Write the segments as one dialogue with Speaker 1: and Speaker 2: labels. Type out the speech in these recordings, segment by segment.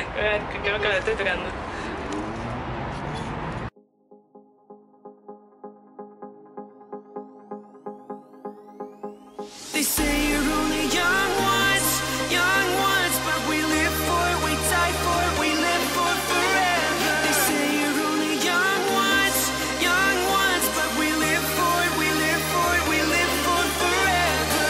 Speaker 1: Creo que lo estoy tocando.
Speaker 2: They say you're only young once, but we live for it, we die for it, we live for forever. They say you're only young once, but we live for it, we live for it, we live for forever.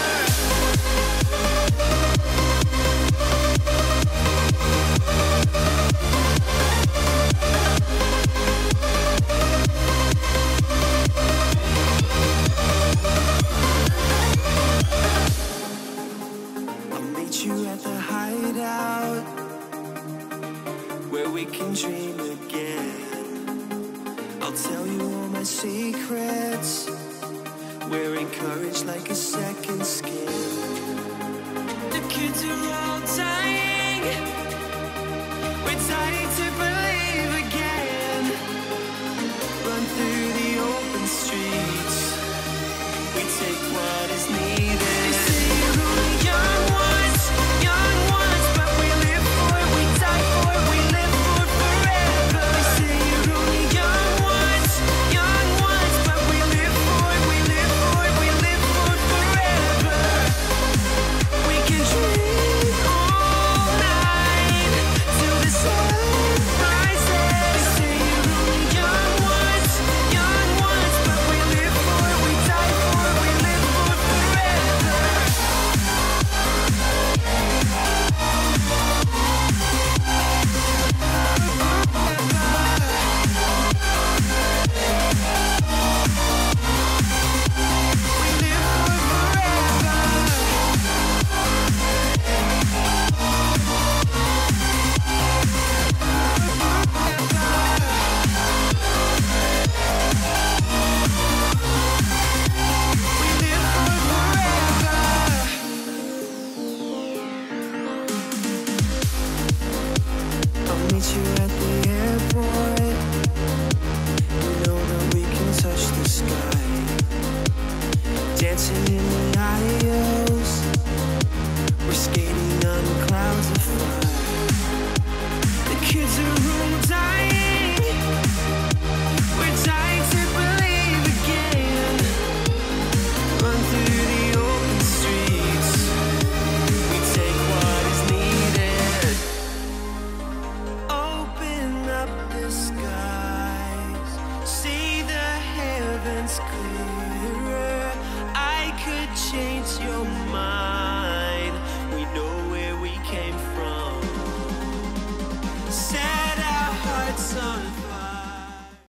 Speaker 2: You at the hideout, where we can dream again. I'll tell you all my secrets, wearing courage like a second skin. The kids are all dying, we're dying to believe again. Run through the open streets, we take what is needed. They say you're only young ones, but we live for it, we die for it, we live for forever. They say you're only young ones, but we live for it, we live for it, we live for forever. We can dream all night till the sun rises. They say you're only young ones, but we live for it, we die for it, we live for forever. Meet you at the airport. You know that we can touch the sky, dancing in the aisles. We're skating on the clouds of fire. The kids are all dying, we're dying to believe again. Run through the open streets, we take what is needed. Open up the skies, see the heavens clear.